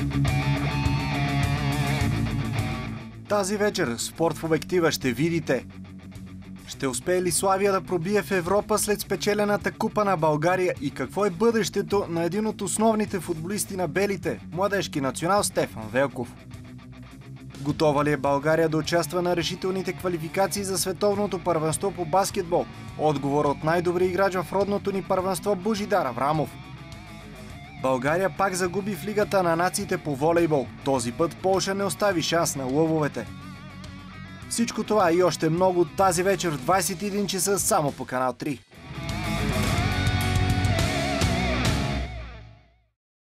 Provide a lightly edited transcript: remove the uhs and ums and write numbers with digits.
Тази вечер в Спорт в обектива ще видите: ще успее ли Славия да пробие в Европа след спечелената купа на България и какво е бъдещето на един от основните футболисти на белите, младежки национал Стефан Велков? Готова ли е България да участва на решителните квалификации за световното първенство по баскетбол? Отговор от най-добри играч в родното ни първенство Божидар Аврамов. България пак загуби в Лигата на нациите по волейбол. Този път Полша не остави шанс на лъвовете. Всичко това и още много тази вечер в 21 часа само по Канал 3.